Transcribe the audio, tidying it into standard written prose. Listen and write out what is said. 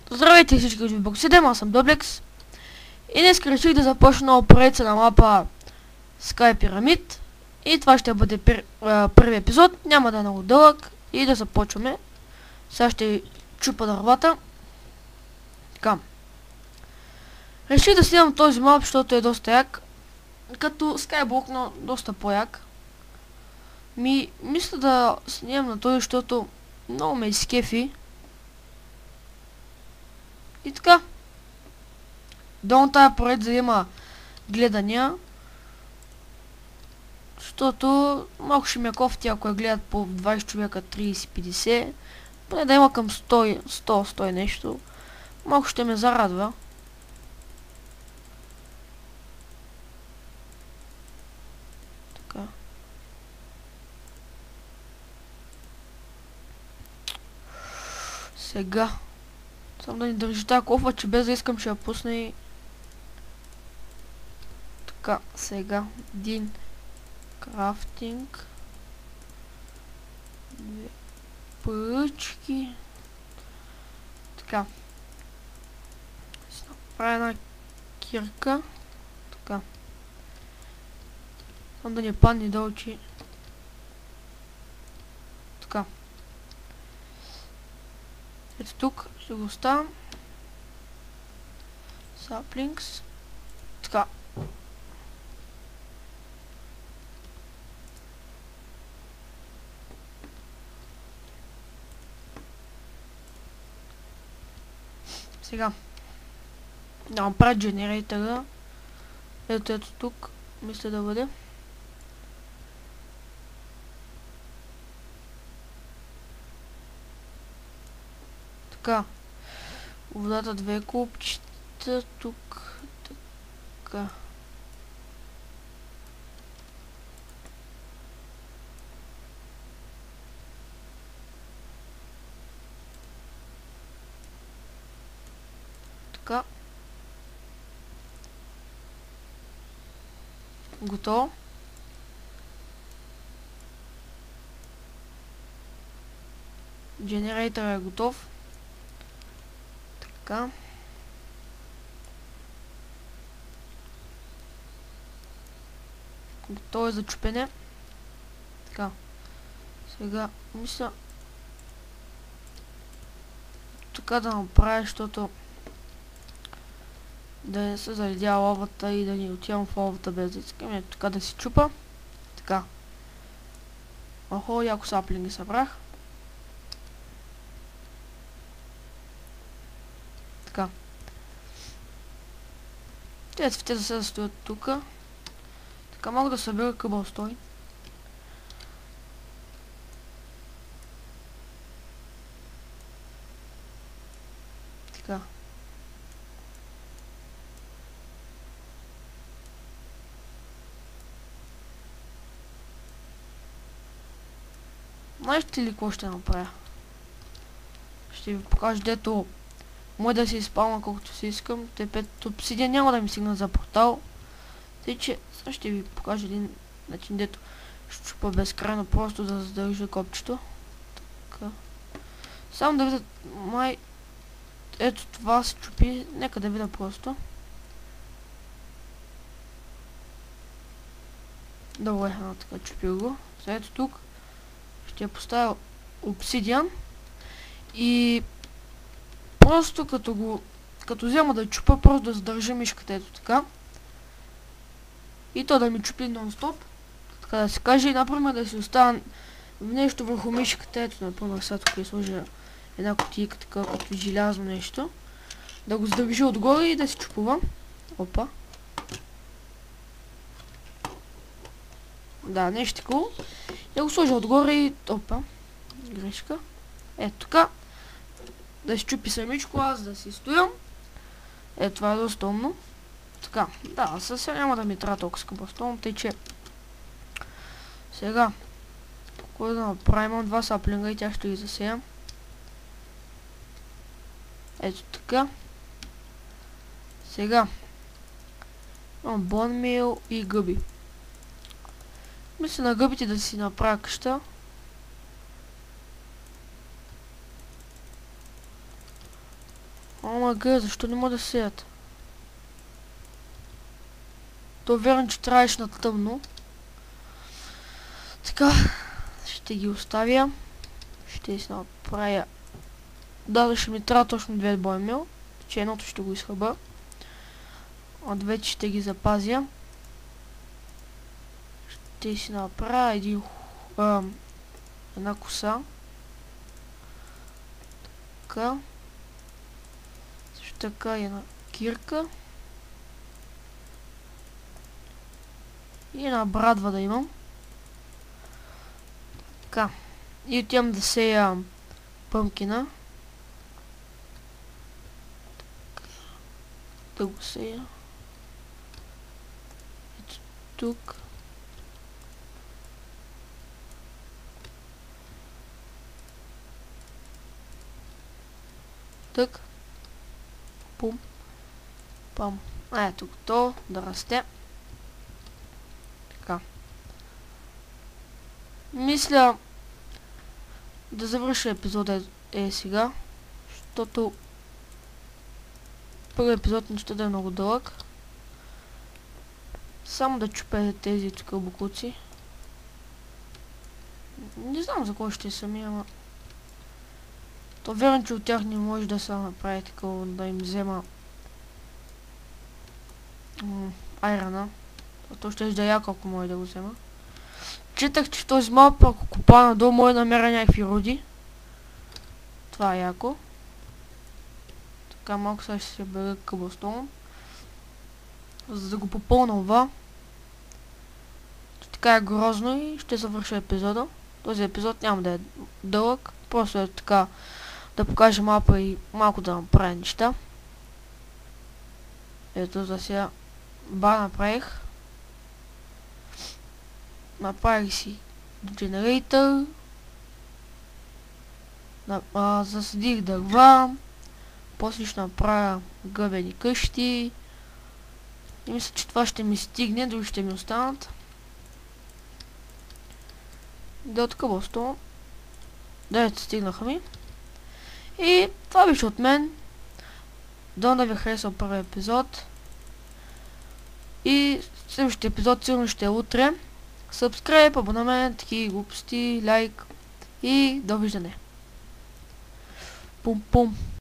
Здравейте всички от Боксидем, аз съм Доблекс. И днес реших да започна поредица на мапа Sky Pyramid. И това ще бъде първи епизод, няма да е много дълъг. И да започваме. Сега ще чупа дървата. Така. Реших да снимам този мап, защото е доста як. Като Skyblock, но доста по-як. Мисля да снимам на този, защото много ме изкефи. И така. Долу тая поредица има гледания. Защото малко ще ме кофти, ако я гледат по 20 човека, 30-50. Поне да има към 100 нещо. Малко ще ме зарадва. Така. Сега. Само да ни държи тази кофа, че без да искам ще я пусна и... Така, сега. Един крафтинг. Две пръчки. Така. Ще направя една кирка. Така. Само да не падне долу, че... Така. Ето тук ще го оставям. Saplings. Така. Сега. Да направя генератора. Ето тук. Мисля да бъде. Така. Водата две купчета. Тук. Така. Така. Готово. Генератор е готов. Така. Готово е за чупене. Така. Сега мисля така да направя, защото да не се заледя лавата и да ни отивам в лавата без да искам. Така да си чупа. Така. Охо, яко саплинги събрах. Така. Те да се стоят тук. Така мога да събера къбълстой. Така. Знаете ли какво ще направя? Ще ви покажа дето може да се изпълня колкото си искам. Те 5 обсидия няма да ми стигнат за портал. Тъй че сега ще ви покажа един начин дето ще чупа безкрайно просто да задържа копчето. Така. Само да видят май... Ето това се чупи. Нека да видя просто. Добре, така чупил го. Сега ето тук ще я поставя обсидиан. И просто като взема да чупа, просто да задържа мишката ето така. И то да ми чупи нон-стоп. Така да се каже. И например да си оставя нещо върху мишката. Ето например сега тук я сложа една кутийка така като желязно нещо. Да го задържа отгоре и да си чупувам. Опа. Да, нещо такова. Да го сложа отгоре и... Опа. Грешка. Ето така. Да си чупи самичко, аз да си стоям. Ето това е доста умно. Така, да, сега няма да ми трябва толкова скъпостовно, тъй че... Сега... Какво да направим? Имам два саплинга и тях ще ги засеям. Ето така. Сега... Имам бонмил и гъби. Мисля на гъбите да си направя къща. Ама га, защо не мога да сеят? То верно, че трябваше на тъмно. Така, ще ги оставя. Ще си направя. Да, ще ми трябва точно 2 боймил. Че едното ще го изхъба. А двете ще ги запазя. Ще си направя една коса. Така. Също така и една кирка. И една брадва да имам. Така. И отивам да сея пъмкина. Да го сея. Ето тук. Тук. Пум. Пам. Ето готово да расте. Така. Мисля да завърша епизода сега, защото първият епизод не ще да е много дълъг. Само да чупя тези тук буклуци. Не знам за кой ще сами, ама... То верно, че от тях не може да се направи такова, да им взема айрана. То ще да яко, ако може да го взема. Читах, че в този мап, ако копа надолу, може да намеря някакви руди. Това е яко. Така малко сега ще се бъде къбълстон. За да го попълна това. Така е грозно и ще завърша епизода. Този епизод няма да е дълъг. Просто е така да покажа мапа и малко да направя неща. Ето за сега направих. Направих си генератор. Засадих дърва. После ще направя гъбени къщи. И мисля, че това ще ми стигне, други ще ми останат. Да, от къбълстон. Да, стигнаха ми. И това беше от мен. Да ви харесал първи епизод. И следващия епизод сигурно ще е утре. Subscribe, абонамент, такива глупости, лайк и довиждане. Пум-пум.